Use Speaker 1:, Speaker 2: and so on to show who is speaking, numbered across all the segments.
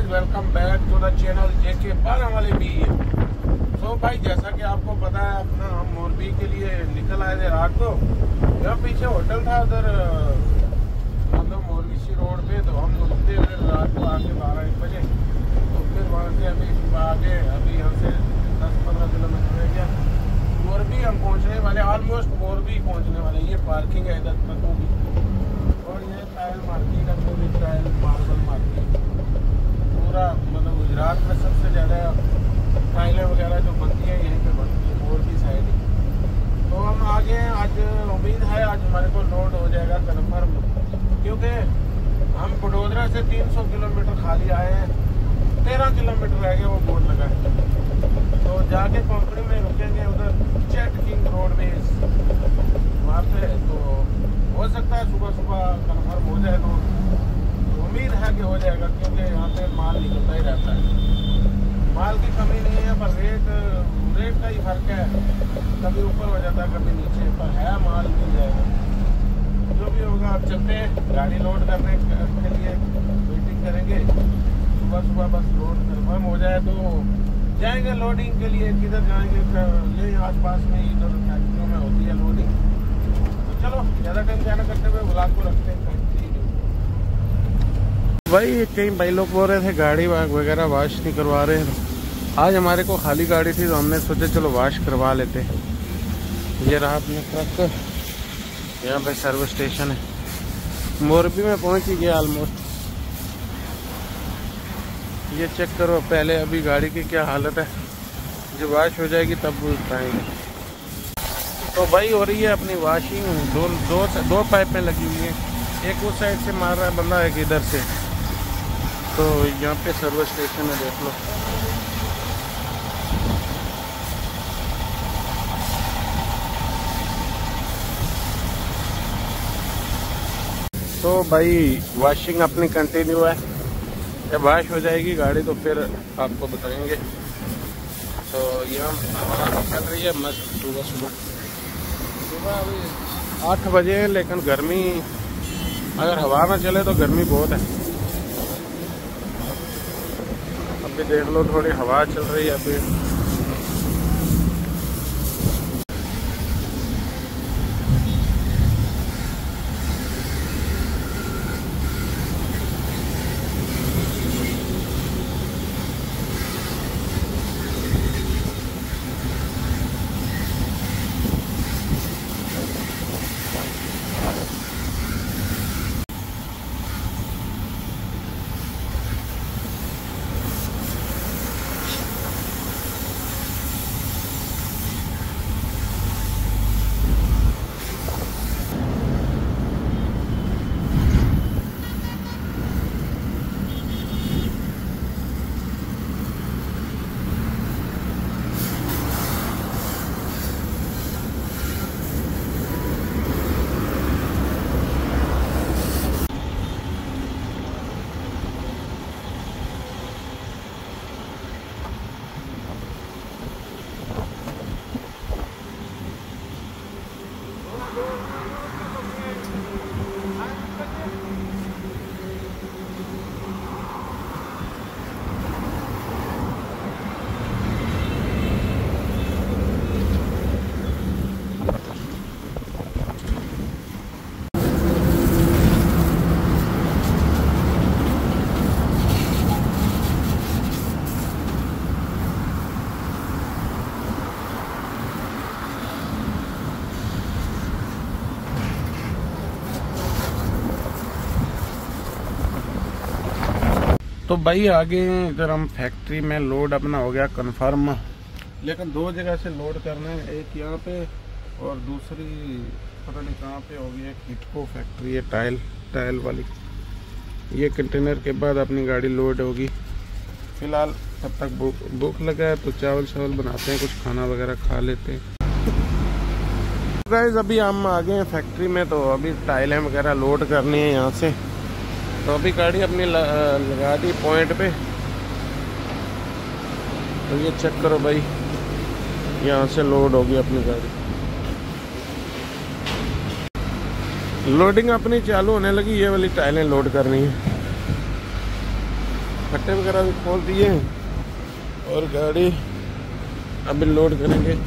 Speaker 1: Guys, welcome back to the channel JK Barawali Bir. तो भाई जैसा कि आपको पता है अपना हम मोरबी के लिए निकल आए थे रात को। यहाँ पीछे होटल था उधर मतलब मोरबी सी रोड पे, तो हम रुकते फिर रात को आके 12-1 बजे। तो फिर वहाँ से अभी आगे अभी यहाँ से 10-15 किलोमीटर रह गया मोरबी हम पहुँचने वाले, ऑलमोस्ट मोरबी पहुँचने वाले। ये पार्किंग है इधर तक होगी और ये टाइल मार्केट है, पूरी टाइल मार्बल मार्केट पूरा मतलब गुजरात में सबसे ज़्यादा टाइलें वगैरह जो बनती हैं यहीं पे बनती है मोरबी साइड ही। तो हम आगे आज उम्मीद है आज हमारे को लोड हो जाएगा कन्फर्म, क्योंकि हम बड़ोदरा से 300 किलोमीटर खाली आए हैं, 13 किलोमीटर रह गए वो बोर्ड लगा है। तो जाके कंपनी में रुकेंगे उधर चैट किंग रोडवेज वहाँ पे। तो हो सकता है सुबह सुबह कन्फर्म हो जाए, तो उम्मीद है कि हो जाएगा, क्योंकि यहाँ पे माल निकलता ही रहता है। माल की कमी नहीं है, पर रेट का ही फर्क है, कभी ऊपर हो जाता है कभी नीचे, पर है माल मिल जाएगा। जो भी होगा आप चलते हैं गाड़ी लोड करने के लिए वेटिंग करेंगे। सुबह सुबह बस लोड कन्फर्म हो जाए तो जाएंगे लोडिंग के लिए। किधर जाएंगे, यही आसपास में इधर फैक्ट्रियों में होती है लोडिंग। तो चलो ज़्यादा टाइम जाना करते हुए ब्लॉग को रखते हैं। भाई कई भाई लोग बोल रहे थे गाड़ी वगैरह वाश नहीं करवा रहे हैं। आज हमारे को खाली गाड़ी थी तो हमने सोचा चलो वाश करवा लेते हैं। ये रहा अपने ट्रक, यहाँ पे सर्विस स्टेशन है। मोरबी में पहुंच ही गया ऑलमोस्ट। ये चेक करो पहले अभी गाड़ी की क्या हालत है, जब वाश हो जाएगी तब बताएंगे। तो भाई हो रही है अपनी वाशिंग। दो पाइपें लगी हुई हैं, एक उस साइड से मार रहा है बंदा, एक इधर से। तो यहाँ पे सर्विस स्टेशन है, देख लो। तो भाई वॉशिंग अपनी कंटिन्यू है, जब वॉश हो जाएगी गाड़ी तो फिर आपको बताएंगे। तो यहाँ चल रही है मस्त सुबह अभी 8 बजे है, लेकिन गर्मी अगर हवा में चले तो गर्मी बहुत है। अभी देख लो थोड़ी हवा चल रही है अभी। तो भाई आगे इधर हम फैक्ट्री में लोड अपना हो गया कंफर्म, लेकिन 2 जगह से लोड करना है, एक यहाँ पे और दूसरी पता नहीं कहाँ पे होगी। एक हिटको फैक्ट्री है टाइल वाली। ये कंटेनर के बाद अपनी गाड़ी लोड होगी। फिलहाल तब तक भूख लगा है तो चावल बनाते हैं, कुछ खाना वगैरह खा लेते हैं। गाइस अभी हम आ गए हैं फैक्ट्री में, तो अभी टाइलें वगैरह लोड करनी है यहाँ से। तो अभी गाड़ी अपनी लगा दी पॉइंट पे। तो ये चेक करो भाई, यहाँ से लोड होगी अपनी गाड़ी। लोडिंग अपनी चालू होने लगी, ये वाली टाइलें लोड करनी है। फट्टे वगैरह भी खोल दिए हैं और गाड़ी अभी लोड करेंगे।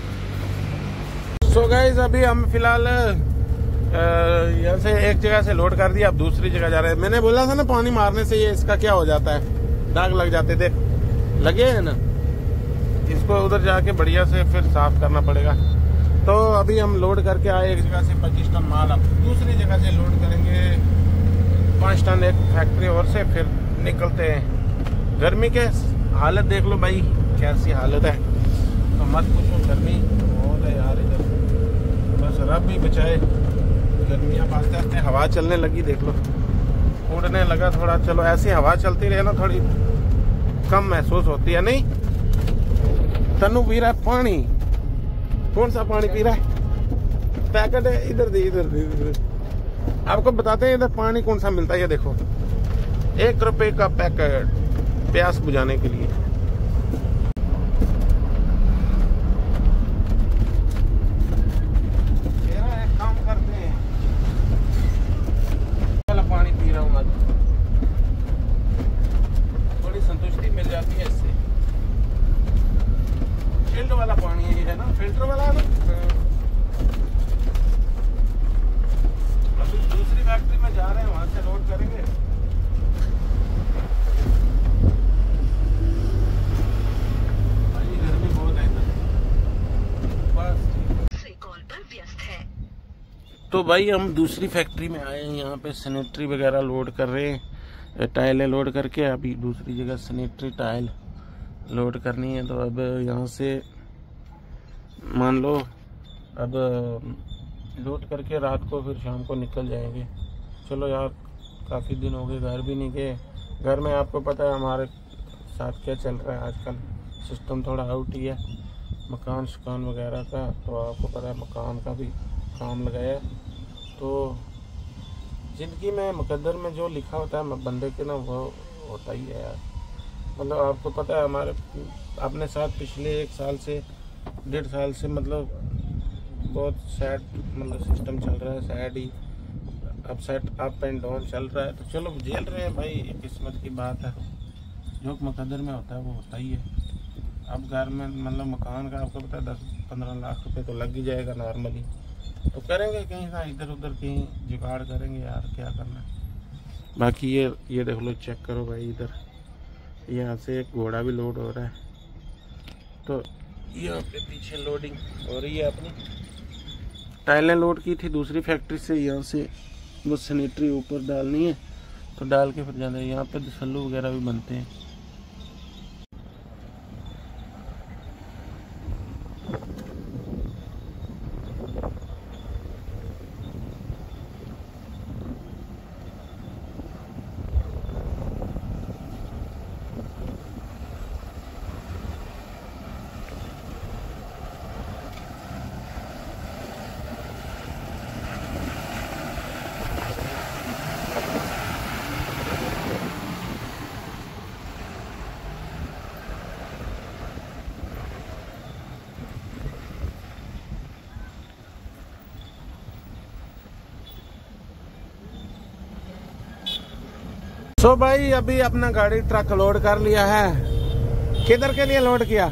Speaker 1: सो गाइस अभी हम फिलहाल यहाँ से एक जगह से लोड कर दिया, अब दूसरी जगह जा रहे हैं। मैंने बोला था ना पानी मारने से ये इसका क्या हो जाता है, दाग लग जाते थे, लगे हैं ना। इसको उधर जाके बढ़िया से फिर साफ करना पड़ेगा। तो अभी हम लोड करके आए एक जगह से 25 टन माल, अब दूसरी जगह से लोड करेंगे 5 टन एक फैक्ट्री और से, फिर निकलते हैं। गर्मी के हालत देख लो भाई, कैसी हालत है, तो मत पूछो, गर्मी बहुत है यार इधर। बस रब भी बचाए, गर्मियाँ आस्ते आस्ते हवा चलने लगी, देख लो उड़ने लगा थोड़ा। चलो ऐसी हवा चलती रहे ना, थोड़ी कम महसूस होती है। नहीं तनु पी रहा है पानी, कौन सा पानी पी रहा है? पैकेट है, इधर दे इधर दे। आपको बताते हैं इधर पानी कौन सा मिलता है, ये देखो 1 रुपए का पैकेट प्यास बुझाने के लिए। एक काम करते हैं, वाला पानी पी रहा हूँ आज, थोड़ी संतुष्टि मिल जाती है इससे। फिल्टर वाला पानी है ना, फिल्टर वाला है ना। अभी दूसरी फैक्ट्री में जा रहे हैं, वहां से लोड करेंगे। भाई गर्मी बहुत है इधर, बस कॉल पर व्यस्त है। तो भाई हम दूसरी फैक्ट्री में आए हैं, यहाँ पे सैनिटरी वगैरह लोड कर रहे हैं, टाइलें लोड करके। अभी दूसरी जगह सैनिटरी टाइल लोड करनी है। तो अब यहाँ से मान लो अब लोड करके रात को फिर शाम को निकल जाएंगे। चलो यार काफ़ी दिन हो गए, घर भी नहीं गए। घर में आपको पता है हमारे साथ क्या चल रहा है आजकल, सिस्टम थोड़ा आउट ही है मकान शुकान वगैरह का। तो आपको पता है मकान का भी काम लगाया। तो ज़िंदगी में मुकद्दर में जो लिखा होता है बंदे के ना, वो होता ही है यार। मतलब आपको पता है हमारे अपने साथ पिछले 1 साल से 1.5 साल से मतलब बहुत सैड मतलब सिस्टम चल रहा है, सैड ही अपसेट अप एंड डाउन चल रहा है। तो चलो झेल रहे हैं भाई, किस्मत की बात है, जो मुकद्दर में होता है वो होता ही है। अब घर में मतलब मकान का आपको पता है 10-15 लाख रुपए तो लग ही जाएगा नॉर्मली। तो करेंगे कहीं ना इधर उधर कहीं जुगाड़ करेंगे यार, क्या करना है। बाकी ये देख लो, चेक करो भाई, इधर यहाँ से एक घोड़ा भी लोड हो रहा है। तो यहाँ पे पीछे लोडिंग हो रही है। अपनी टाइलें लोड की थी दूसरी फैक्ट्री से, यहाँ से वो सैनिटरी ऊपर डालनी है, तो डाल के फिर जाना है। यहाँ पे सल्लू वगैरह भी बनते हैं। सो भाई अभी अपना गाड़ी ट्रक लोड कर लिया है। किधर के लिए लोड किया?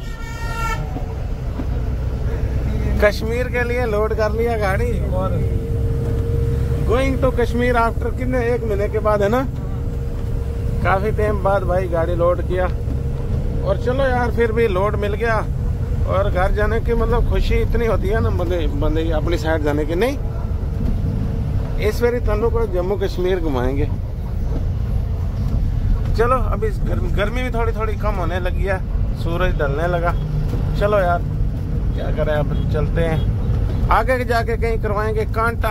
Speaker 1: कश्मीर के लिए लोड कर लिया गाड़ी। और गोइंग टू कश्मीर आफ्टर कितने 1 महीने के बाद है ना, काफी टाइम बाद भाई गाड़ी लोड किया। और चलो यार फिर भी लोड मिल गया। और घर जाने की मतलब खुशी इतनी होती है ना बंदे अपनी साइड जाने की। नहीं इस बारी तनु को जम्मू कश्मीर घुमाएंगे। चलो अभी गर्मी भी थोड़ी थोड़ी कम होने लगी है, सूरज ढलने लगा। चलो यार क्या करें, अब चलते हैं आगे जाके कहीं करवाएंगे कांटा।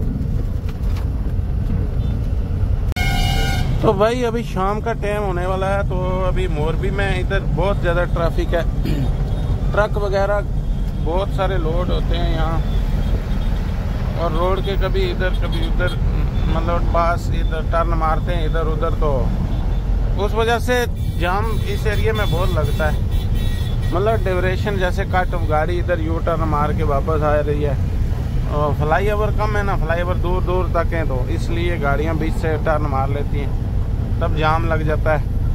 Speaker 1: तो भाई अभी शाम का टाइम होने वाला है। तो अभी मोरबी में इधर बहुत ज़्यादा ट्रैफिक है, ट्रक वगैरह बहुत सारे लोड होते हैं यहाँ। और रोड के कभी इधर कभी उधर मतलब पास इधर टर्न मारते हैं इधर उधर, तो उस वजह से जाम इस एरिया में बहुत लगता है। मतलब ड्यूरेशन जैसे कट गाड़ी इधर यू टर्न मार के वापस आ रही है। और फ्लाई ओवर कम है ना, फ्लाई ओवर दूर दूर तक है, तो इसलिए गाड़ियां बीच से टर्न मार लेती हैं, तब जाम लग जाता है।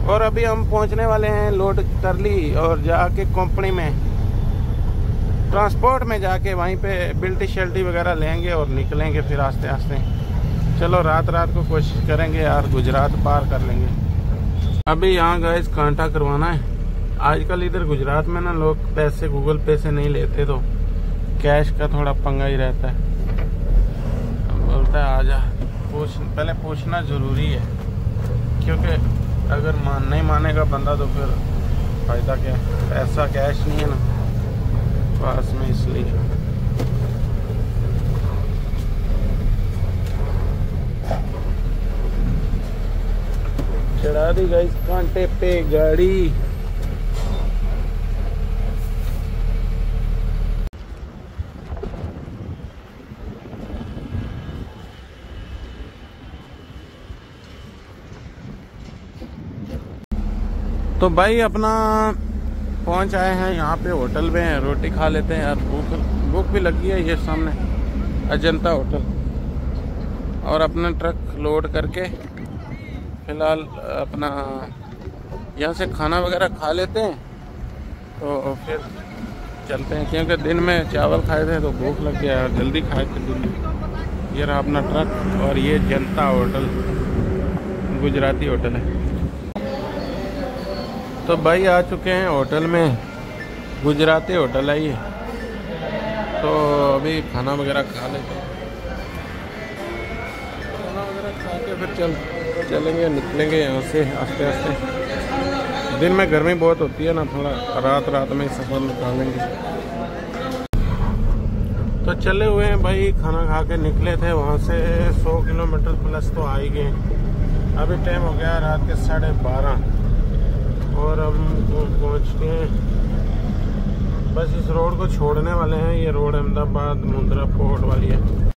Speaker 1: और अभी हम पहुंचने वाले हैं लोड कर ली और जाके कंपनी में ट्रांसपोर्ट में जाके वहीं पे बिल्टी शल्टी वगैरह लेंगे और निकलेंगे फिर आस्ते आस्ते। चलो रात को कोशिश करेंगे यार गुजरात पार कर लेंगे। अभी यहाँ गाइस कांटा करवाना है। आजकल इधर गुजरात में ना लोग पैसे गूगल पे से नहीं लेते, तो कैश का थोड़ा पंगा ही रहता है। बोलता है आजा, पहले पूछना ज़रूरी है, क्योंकि अगर नहीं मानेगा बंदा तो फिर फ़ायदा क्या है। पैसा कैश नहीं है ना पास में, इसलिए। चढ़ा दी गाइस कांटे पे गाड़ी। तो भाई अपना पहुंच आए हैं यहाँ पे होटल में, रोटी खा लेते हैं यार, भूख भी लगी है। ये सामने अजंता होटल। और अपना ट्रक लोड करके फिलहाल अपना यहाँ से खाना वगैरह खा लेते हैं, तो फिर चलते हैं, क्योंकि दिन में चावल खाए थे तो भूख लग गया, जल्दी खाए थे दिन में। ये रहा अपना ट्रक और ये जनता होटल, गुजराती होटल है। तो भाई आ चुके हैं होटल में, गुजराती होटल है ये। तो अभी खाना वगैरह खा लेते हैं, खाना वगैरह खा के फिर चलेंगे, निकलेंगे यहाँ से आस्ते आस्ते। दिन में गर्मी बहुत होती है ना, थोड़ा रात में सफ़र निकालेंगे। तो चले हुए हैं भाई, खाना खा के निकले थे वहाँ से। 100 किलोमीटर प्लस तो आ ही गए। अभी टाइम हो गया रात के 12:30 और हम पहुँच गए। बस इस रोड को छोड़ने वाले हैं। ये रोड अहमदाबाद मुंद्रा पोर्ट वाली है।